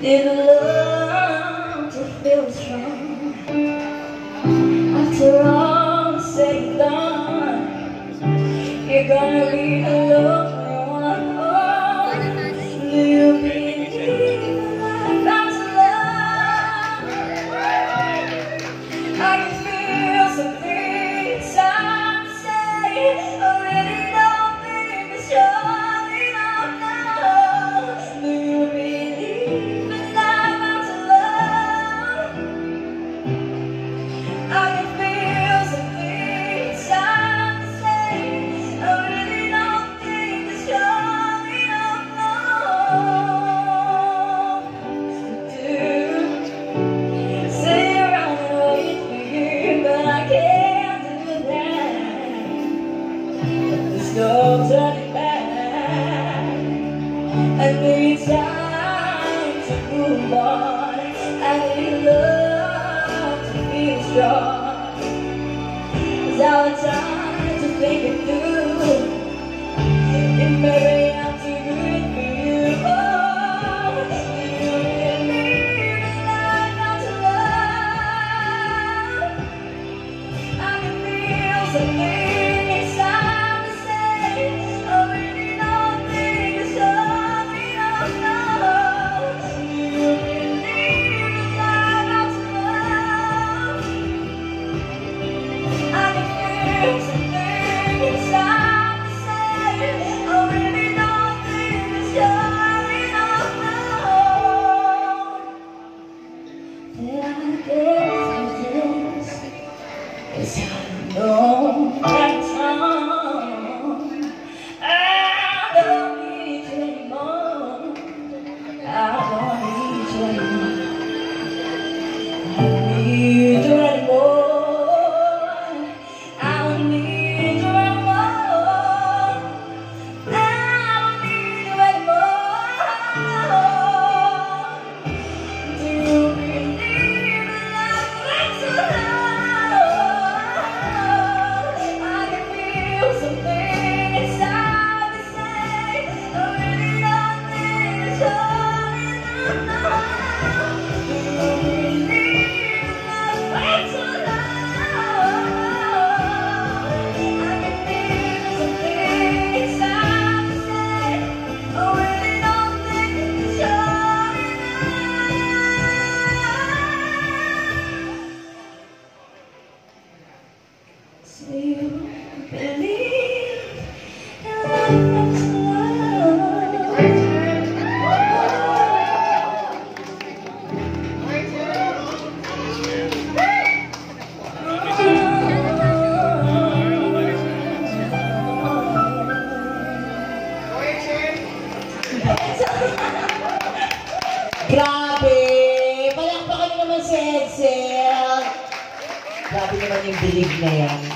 Need love to feel strong. After all is said and done, you're gonna be alone. Do you believe that's love? I can feel something inside me say, I really don't think it's strong enough now. Do you believe in love that's love? I can feel something inside me say, I really don't think it's strong enough now. To sit around and wait for you, but I can't do that. There's no turning back. I need time to move on. I need love to feel strong. 'Cause our time to think it through. And maybe I'm too good for you. Oh, you believe in love not to love. I can feel something inside me say, I really don't think it's strong enough now. You believe in love not to love. I can feel something inside me say, I really don't think it's strong enough now. That I guess this, 'cause I know that time I don't need you anymore. I don't need you anymore. I don't need you anymore. I don't need you anymore. I don't need you anymore. Do you believe in love that's love? I can feel something inside me say, I really don't think it's strong enough now. Do you believe in love that's love? I can feel something inside me say, I really don't think it's strong enough. So you believe in love that's love? Grabe! Palakpakan naman si Edsel. Grabe naman yung believe na yan.